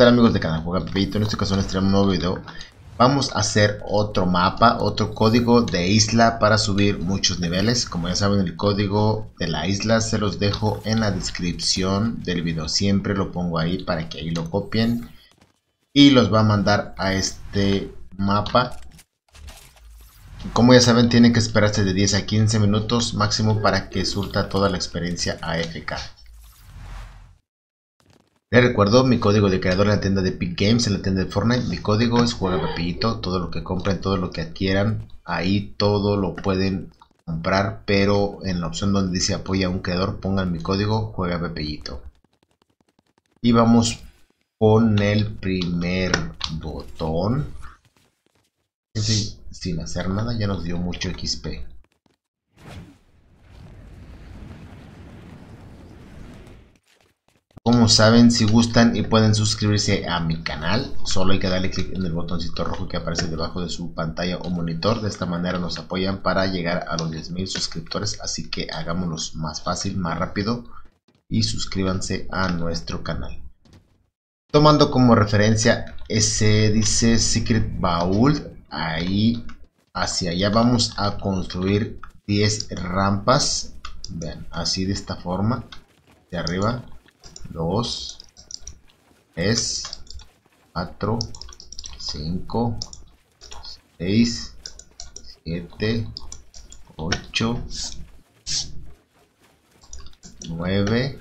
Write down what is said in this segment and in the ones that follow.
tal amigos de canal Juega Pepito? En este caso les traigo un nuevo video. Vamos a hacer otro mapa, otro código de isla para subir muchos niveles. Como ya saben, el código de la isla se los dejo en la descripción del video. Siempre lo pongo ahí para que ahí lo copien y los va a mandar a este mapa. Como ya saben, tienen que esperarse de 10 a 15 minutos máximo para que surta toda la experiencia AFK. Les recuerdo mi código de creador en la tienda de Epic Games, en la tienda de Fortnite. Mi código es Juega Pepito. Todo lo que compren, todo lo que adquieran, ahí todo lo pueden comprar, pero en la opción donde dice apoya a un creador, pongan mi código Juega Pepito. Y vamos con el primer botón. Sin hacer nada ya nos dio mucho XP. Como saben, si gustan y pueden suscribirse a mi canal, solo hay que darle clic en el botoncito rojo que aparece debajo de su pantalla o monitor. De esta manera nos apoyan para llegar a los 10,000 suscriptores, así que hagámoslo más fácil, más rápido, y suscríbanse a nuestro canal. Tomando como referencia ese dice Secret Vault, ahí hacia allá vamos a construir 10 rampas. Vean, así de esta forma, de arriba. 2, 3, 4, 5, 6, 7, 8, 9,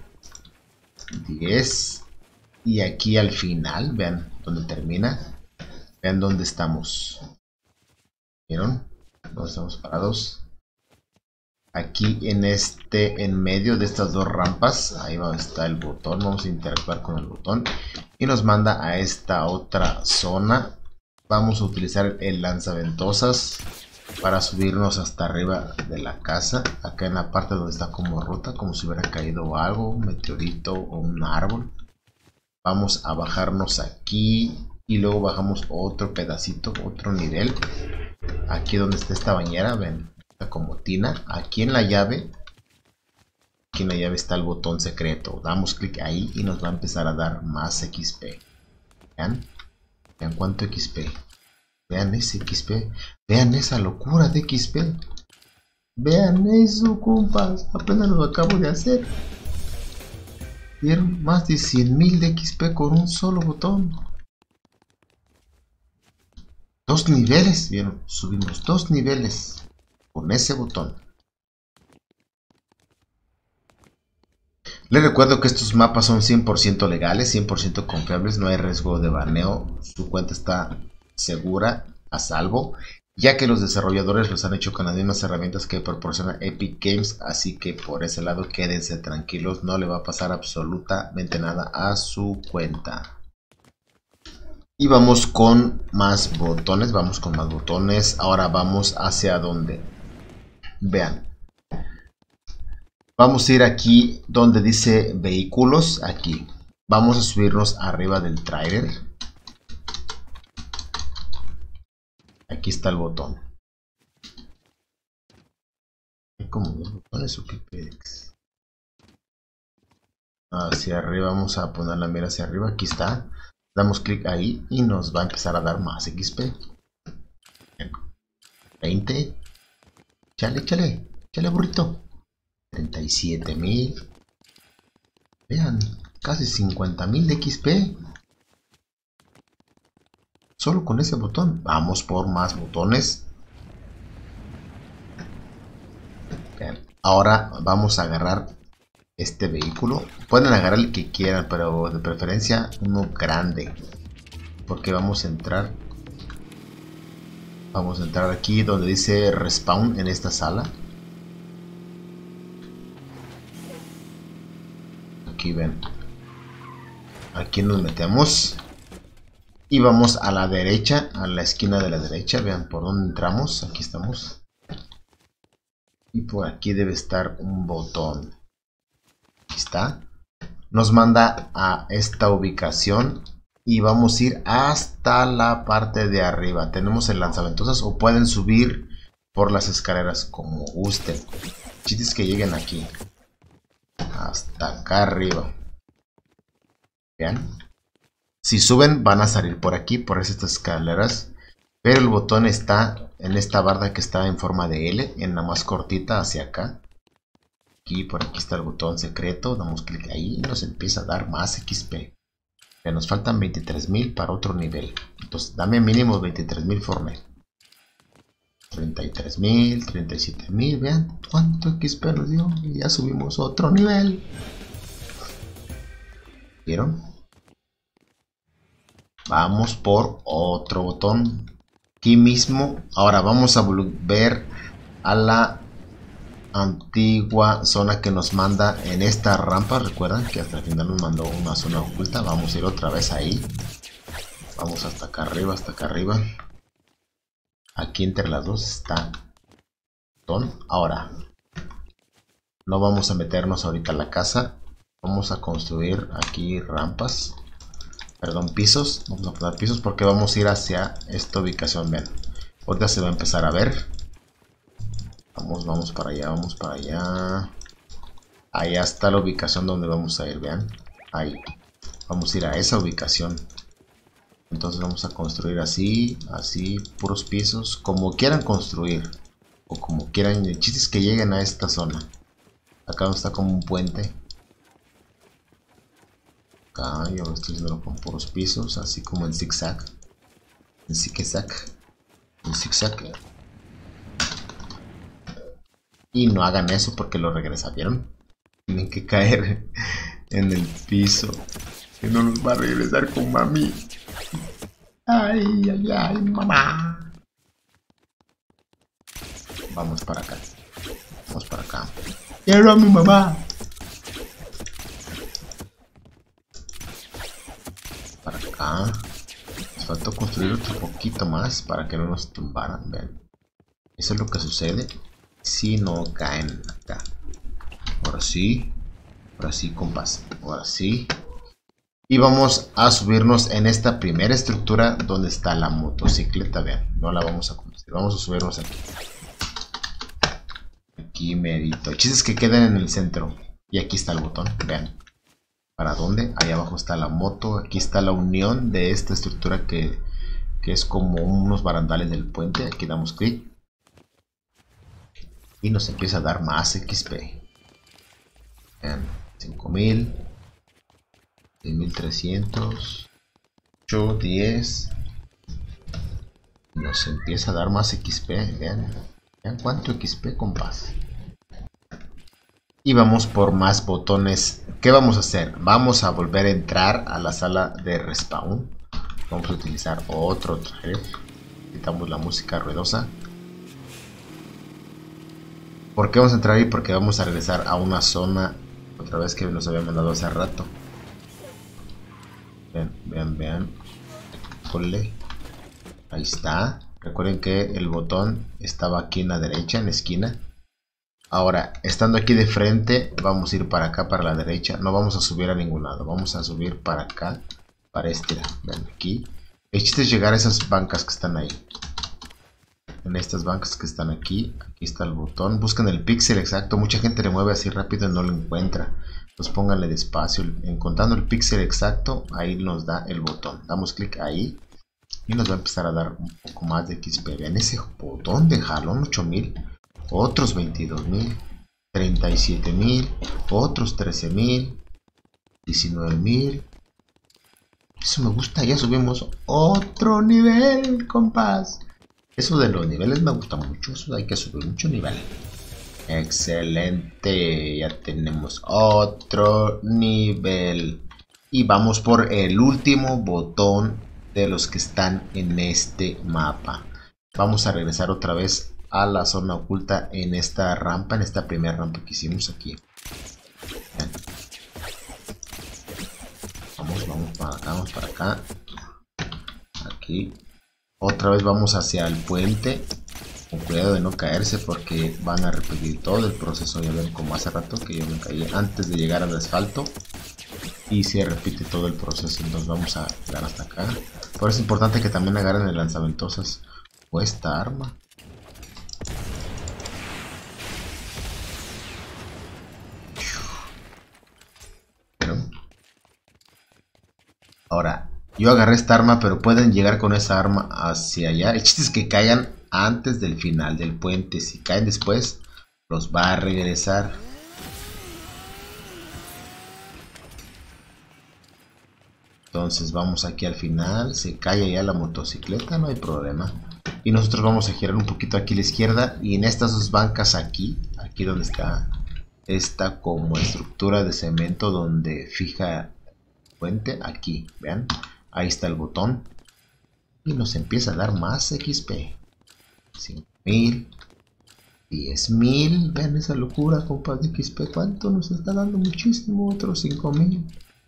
10 y aquí al final, vean donde termina, vean dónde estamos. ¿Vieron? ¿Dónde estamos parados? Aquí en medio de estas dos rampas, ahí está el botón. Vamos a interactuar con el botón y nos manda a esta otra zona. Vamos a utilizar el lanzaventosas para subirnos hasta arriba de la casa. Acá en la parte donde está como rota, como si hubiera caído algo, un meteorito o un árbol. Vamos a bajarnos aquí y luego bajamos otro pedacito, otro nivel. Aquí donde está esta bañera, ven. Como tina, aquí en la llave está el botón secreto. Damos clic ahí y nos va a empezar a dar más XP. Vean cuánto XP. Vean ese XP. Vean esa locura de XP. Vean eso, compas. Apenas lo acabo de hacer. Vieron más de 100,000 de XP con un solo botón. 2 niveles. Vieron, subimos 2 niveles con ese botón. Les recuerdo que estos mapas son 100% legales, 100% confiables, no hay riesgo de baneo, su cuenta está segura, a salvo, ya que los desarrolladores los han hecho con las mismas herramientas que proporciona Epic Games, así que por ese lado quédense tranquilos, no le va a pasar absolutamente nada a su cuenta. Y vamos con más botones, ahora vamos hacia donde. Vean, vamos a ir aquí donde dice vehículos, aquí vamos a subirnos arriba del tráiler. Aquí está el botón. Hay como 2 botones o qué pex. Hacia arriba, vamos a poner la mira hacia arriba, aquí está. Damos clic ahí y nos va a empezar a dar más XP. 20. Chale burrito. 37,000. Vean, casi 50,000 de XP. Solo con ese botón. Vamos por más botones. Vean, ahora vamos a agarrar este vehículo. Pueden agarrar el que quieran, pero de preferencia uno grande. Porque vamos a entrar. Vamos a entrar aquí donde dice respawn en esta sala. Aquí ven. Aquí nos metemos. Y vamos a la derecha, a la esquina de la derecha. Vean por dónde entramos. Aquí estamos. Y por aquí debe estar un botón. Aquí está. Nos manda a esta ubicación. Y vamos a ir hasta la parte de arriba. Tenemos el lanzaventosas o pueden subir por las escaleras como gusten. Chistes que lleguen aquí. Hasta acá arriba. Vean. Si suben van a salir por aquí, por estas escaleras. Pero el botón está en esta barra que está en forma de L, en la más cortita hacia acá. Aquí, por aquí está el botón secreto, damos clic ahí y nos empieza a dar más XP. Ya nos faltan 23.000 para otro nivel. Entonces dame mínimo 23.000 Fortnite. 33.000, 37.000, vean cuánto XP nos dio y ya subimos otro nivel. ¿Vieron? Vamos por otro botón. Aquí mismo, ahora vamos a volver a la antigua zona que nos manda en esta rampa. Recuerdan que hasta el final nos mandó una zona oculta. Vamos a ir otra vez ahí. Vamos hasta acá arriba, hasta acá arriba. Aquí entre las dos está botón. Ahora, no vamos a meternos ahorita a la casa. Vamos a construir aquí rampas. Perdón, pisos. Vamos a poner pisos porque vamos a ir hacia esta ubicación. Ven, ahorita se va a empezar a ver. Vamos para allá, vamos para allá. Allá está la ubicación donde vamos a ir, vean. Ahí. Vamos a ir a esa ubicación. Entonces vamos a construir así, así, puros pisos. Como quieran construir. O como quieran. El chiste es que lleguen a esta zona. Acá está como un puente. Acá yo estoy haciendo con puros pisos. Así como en zigzag. En zigzag. En zigzag. Y no hagan eso porque lo regresan, ¿vieron? Tienen que caer en el piso. Que no nos va a regresar con mami. Ay, ay, ay, mamá. Vamos para acá. Vamos para acá. Quiero a mi mamá. Para acá. Nos faltó construir otro poquito más para que no nos tumbaran. Vean. Eso es lo que sucede si no caen acá. Ahora sí, compás. Ahora sí. Y vamos a subirnos en esta primera estructura donde está la motocicleta. Vean, no la vamos a construir. Vamos a subirnos aquí. Aquí merito. El chiste es que queden en el centro. Y aquí está el botón. Vean. ¿Para dónde? Ahí abajo está la moto. Aquí está la unión de esta estructura que es como unos barandales del puente. Aquí damos clic. Y nos empieza a dar más XP. Vean, 5000, 6300, 8, 10. Nos empieza a dar más XP. Vean, vean cuánto XP, compás. Y vamos por más botones. ¿Qué vamos a hacer? Vamos a volver a entrar a la sala de respawn. Vamos a utilizar otro traje. Quitamos la música ruidosa. ¿Por qué vamos a entrar ahí? Porque vamos a regresar a una zona otra vez que nos había mandado hace rato. Vean, vean, vean. Ponle. Ahí está. Recuerden que el botón estaba aquí en la derecha, en la esquina. Ahora, estando aquí de frente, vamos a ir para acá, para la derecha. No vamos a subir a ningún lado. Vamos a subir para acá, para este. Vean aquí. El chiste es llegar a esas bancas que están ahí. En estas bancas que están aquí, aquí está el botón. Busquen el píxel exacto. Mucha gente le mueve así rápido y no lo encuentra. Pues pónganle despacio. Encontrando el píxel exacto, ahí nos da el botón. Damos clic ahí y nos va a empezar a dar un poco más de XP. Vean ese botón de jalón, 8000, otros 22.000, 37.000, otros 13.000, 19.000. Eso me gusta. Ya subimos otro nivel, compás. Eso de los niveles me gusta mucho. Eso hay que subir mucho nivel. Excelente. Ya tenemos otro nivel. Y vamos por el último botón de los que están en este mapa. Vamos a regresar otra vez a la zona oculta en esta rampa. En esta primera rampa que hicimos aquí. Bien. Vamos para acá. Vamos para acá. Aquí. Otra vez vamos hacia el puente. Con cuidado de no caerse porque van a repetir todo el proceso. Ya ven como hace rato que yo me caí antes de llegar al asfalto. Y se repite todo el proceso. Entonces vamos a llegar hasta acá. Por eso es importante que también agarren el lanzaventosas o esta arma. ¿Vieron? Ahora, Yo agarré esta arma, pero pueden llegar con esa arma hacia allá. El chiste es que caigan antes del final del puente. Si caen después, los va a regresar. Entonces vamos aquí al final. Se cae ya la motocicleta, no hay problema. Y nosotros vamos a girar un poquito aquí a la izquierda. Y en estas dos bancas aquí donde está esta como estructura de cemento donde fija el puente, aquí, vean. Ahí está el botón. Y nos empieza a dar más XP. 5000. 10.000. Vean esa locura, compas, de XP. ¿Cuánto nos está dando? Muchísimo. Otros 5000.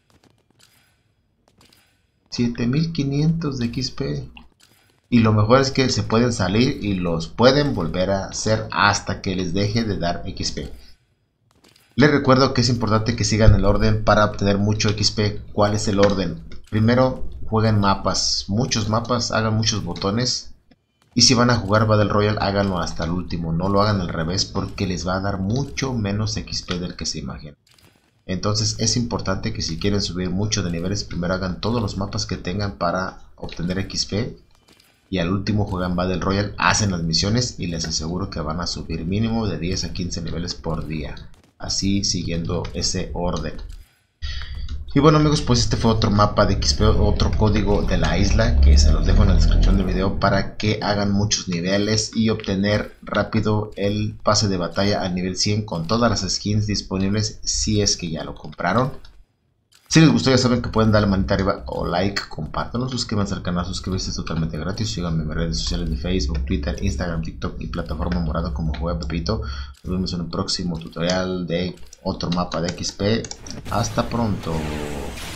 7500 de XP. Y lo mejor es que se pueden salir y los pueden volver a hacer hasta que les deje de dar XP. Les recuerdo que es importante que sigan el orden para obtener mucho XP. ¿Cuál es el orden? Primero jueguen mapas, muchos mapas, hagan muchos botones. Y si van a jugar Battle Royale, háganlo hasta el último, no lo hagan al revés porque les va a dar mucho menos XP del que se imaginan. Entonces es importante que si quieren subir mucho de niveles, primero hagan todos los mapas que tengan para obtener XP. Y al último juegan Battle Royale, hacen las misiones y les aseguro que van a subir mínimo de 10 a 15 niveles por día. Así siguiendo ese orden. Y bueno amigos, pues este fue otro mapa de XP, otro código de la isla que se los dejo en la descripción del video para que hagan muchos niveles y obtener rápido el pase de batalla al nivel 100 con todas las skins disponibles si es que ya lo compraron. Si les gustó ya saben que pueden darle manita arriba o like, compártanlo, suscríbanse al canal, suscribirse es totalmente gratis, síganme en mis redes sociales de Facebook, Twitter, Instagram, TikTok y plataforma morada como Juega Pepito. Nos vemos en un próximo tutorial de otro mapa de XP. Hasta pronto.